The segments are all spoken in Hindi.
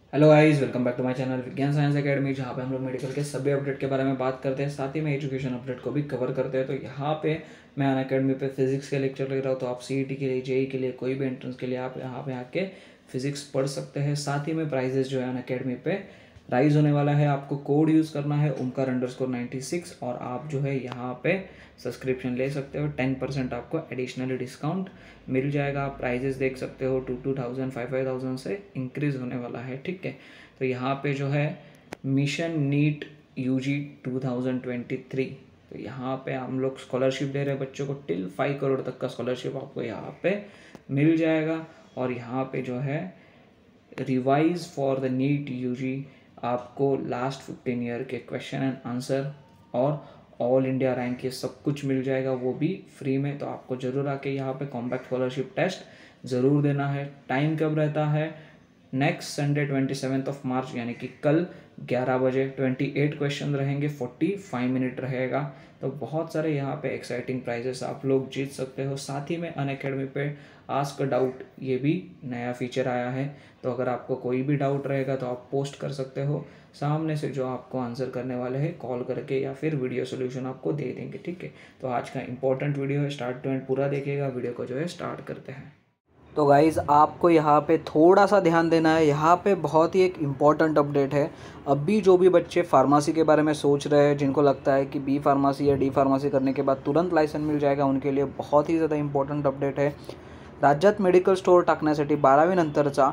Hello guys, welcome back to my channel Vigyan science academy, जहाँ पे हम लोग मेडिकल के सभी अपडेट के बारे में बात करते हैं, साथ ही में एजुकेशन अपडेट को भी कवर करते हैं। तो यहाँ पे मैं अनअकैडमी पे फिजिक्स के लेक्चर ले रहा हूँ, तो आप सीईटी के लिए, जेई के लिए, कोई भी एंट्रेंस के लिए आप यहाँ पे आके फिजिक्स पढ़ सकते हैं। साथ ही में प्राइजेस जो है अनअकैडमी पे राइज होने वाला है। आपको कोड यूज़ करना है ओमकार_96 और आप जो है यहाँ पे सब्सक्रिप्शन ले सकते हो। 10% आपको एडिशनली डिस्काउंट मिल जाएगा। आप प्राइजेस देख सकते हो 2,000 5,000 से इंक्रीज होने वाला है। ठीक है, तो यहाँ पे जो है मिशन नीट यूजी 2023, तो यहाँ पे हम लोग स्कॉलरशिप दे रहे हैं बच्चों को। टिल 5 करोड़ तक का स्कॉलरशिप आपको यहाँ पे मिल जाएगा। और यहाँ पे जो है revise for the NEET UG आपको लास्ट 15 ईयर के क्वेश्चन एंड आंसर और ऑल इंडिया रैंक ये सब कुछ मिल जाएगा, वो भी फ्री में। तो आपको ज़रूर आके यहाँ पे कॉम्पैक्ट स्कॉलरशिप टेस्ट ज़रूर देना है। टाइम कब रहता है? नेक्स्ट संडे 27 मार्च, यानी कि कल 11 बजे 28 क्वेश्चन रहेंगे, 45 मिनट रहेगा। तो बहुत सारे यहाँ पे एक्साइटिंग प्राइजेस आप लोग जीत सकते हो। साथ ही में अनअकैडमी पे आस्क डाउट ये भी नया फीचर आया है। तो अगर आपको कोई भी डाउट रहेगा तो आप पोस्ट कर सकते हो, सामने से जो आपको आंसर करने वाले हैं कॉल करके या फिर वीडियो सोल्यूशन आपको दे देंगे। ठीक है, तो आज का इंपॉर्टेंट वीडियो है, स्टार्ट टू एंड पूरा देखिएगा। वीडियो को जो है स्टार्ट करते हैं। तो गाइज़ आपको यहाँ पे थोड़ा सा ध्यान देना है। यहाँ पे बहुत ही एक इम्पॉर्टेंट अपडेट है। अभी जो भी बच्चे फार्मेसी के बारे में सोच रहे हैं, जिनको लगता है कि बी फार्मेसी या डी फार्मेसी करने के बाद तुरंत लायसन मिल जाएगा, उनके लिए बहुत ही ज़्यादा इम्पॉर्टंट अपडेट है। राज्यात मेडिकल स्टोअर टाकण्यासाठी 12वी नंतरचा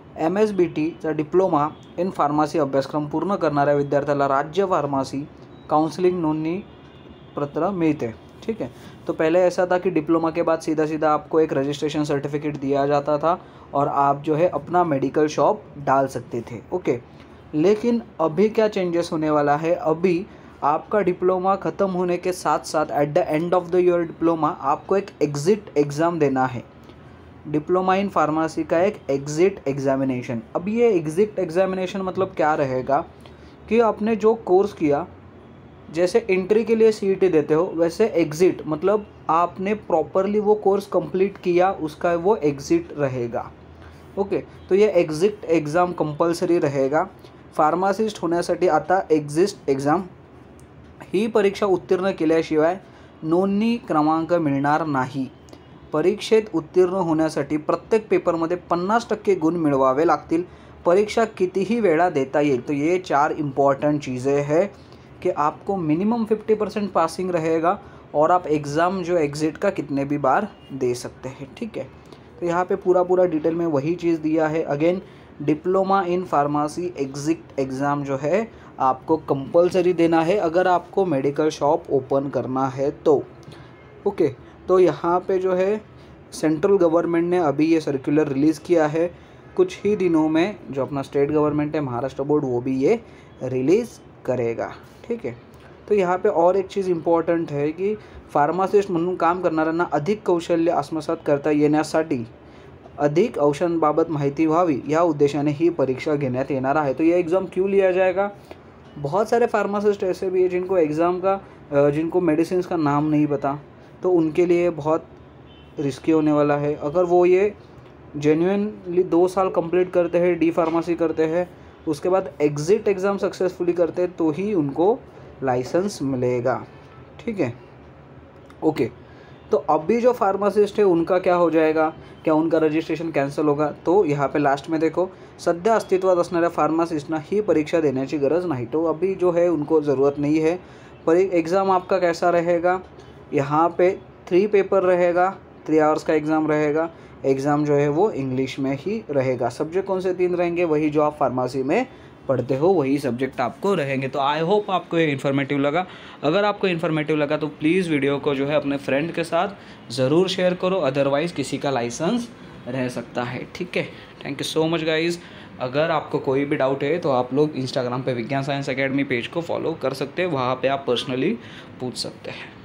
MSBTचा डिप्लोमा इन फार्मसी अभ्यासक्रम पूर्ण करणाऱ्या विद्यार्थ्याला राज्य फार्मसी काउंसिलिंग नोंदणी पत्र मिलते। ठीक है, तो पहले ऐसा था कि डिप्लोमा के बाद सीधा सीधा आपको एक रजिस्ट्रेशन सर्टिफिकेट दिया जाता था और आप जो है अपना मेडिकल शॉप डाल सकते थे। ओके, लेकिन अभी क्या चेंजेस होने वाला है? अभी आपका डिप्लोमा ख़त्म होने के साथ साथ at the end of the year diploma आपको एक एग्ज़िट एग्ज़ाम देना है। डिप्लोमा इन फार्मेसी का एक एग्ज़िट एग्ज़ामिनेशन। अब ये एग्ज़िट एग्ज़ामिनेशन मतलब क्या रहेगा कि आपने जो कोर्स किया, जैसे एंट्री के लिए सीईटी देते हो, वैसे एग्ज़िट मतलब आपने प्रॉपरली वो कोर्स कंप्लीट किया, उसका वो एग्ज़िट रहेगा। ओके, तो ये एग्ज़िट एग्ज़ाम कंपल्सरी रहेगा। फार्मासिस्ट होण्यासाठी आता एग्ज़िट एग्ज़ाम ही परीक्षा उत्तीर्ण केल्याशिवाय नोंदणी क्रमांक मिळणार नाही। परीक्षेत उत्तीर्ण होण्यासाठी प्रत्येक पेपरमध्ये 50% गुण मिळवावे लागतील। परीक्षा कितीही वेळा देता येईल। तो ये 4 इम्पॉर्टेंट चीज़ें हैं कि आपको मिनिमम 50% पासिंग रहेगा और आप एग्ज़ाम जो एग्ज़िट का कितने भी बार दे सकते हैं। ठीक है, तो यहाँ पे पूरा डिटेल में वही चीज़ दिया है। Again, diploma in pharmacy exit exam जो है आपको कंपलसरी देना है अगर आपको मेडिकल शॉप ओपन करना है तो। ओके, तो यहाँ पे जो है सेंट्रल गवर्नमेंट ने अभी ये सर्कुलर रिलीज़ किया है। कुछ ही दिनों में जो अपना स्टेट गवर्नमेंट है, महाराष्ट्र बोर्ड, वो भी ये रिलीज़ करेगा। ठीक है, तो यहाँ पे और एक चीज़ इम्पॉर्टंट है कि फार्मासिस्ट म्हणून काम करणाऱ्यांना अधिक कौशल्य आत्मसात करता येण्यासाठी अधिक औषधांबाबत माहिती व्हावी या उद्देशाने ही परीक्षा घेण्यात येणार आहे। तो ये एग्ज़ाम क्यों लिया जाएगा? बहुत सारे फार्मासिस्ट ऐसे भी हैं जिनको एग्ज़ाम का जिनको मेडिसिन का नाम नहीं पता, तो उनके लिए बहुत रिस्की होने वाला है। अगर वो ये जेन्युइनली 2 साल कंप्लीट करते हैं, डी फार्मेसी करते हैं, उसके बाद एग्ज़िट एग्ज़ाम सक्सेसफुली करते हैं, तो ही उनको लाइसेंस मिलेगा। ठीक है, ओके, तो अभी जो फार्मासिस्ट है उनका क्या हो जाएगा? क्या उनका रजिस्ट्रेशन कैंसिल होगा? तो यहाँ पे लास्ट में देखो, सध्या अस्तित्वात असणाऱ्या फार्मासिस्टना ही परीक्षा देण्याची गरज नहीं। तो अभी जो है उनको ज़रूरत नहीं है। पर एग्ज़ाम आपका कैसा रहेगा? यहाँ पे 3 पेपर रहेगा, 3 आवर्स का एग्ज़ाम रहेगा। एग्ज़ाम जो है वो इंग्लिश में ही रहेगा। सब्जेक्ट कौन से 3 रहेंगे? वही जो आप फार्मेसी में पढ़ते हो वही सब्जेक्ट आपको रहेंगे। तो आई होप आपको ये इन्फॉर्मेटिव लगा। अगर आपको इन्फॉर्मेटिव लगा तो प्लीज़ वीडियो को जो है अपने फ्रेंड के साथ ज़रूर शेयर करो, अदरवाइज़ किसी का लाइसेंस रह सकता है। ठीक है, thank you so much guys. अगर आपको कोई भी डाउट है तो आप लोग इंस्टाग्राम पे विज्ञान साइंस एकेडमी पेज को फॉलो कर सकते हैं, वहाँ पे आप पर्सनली पूछ सकते हैं।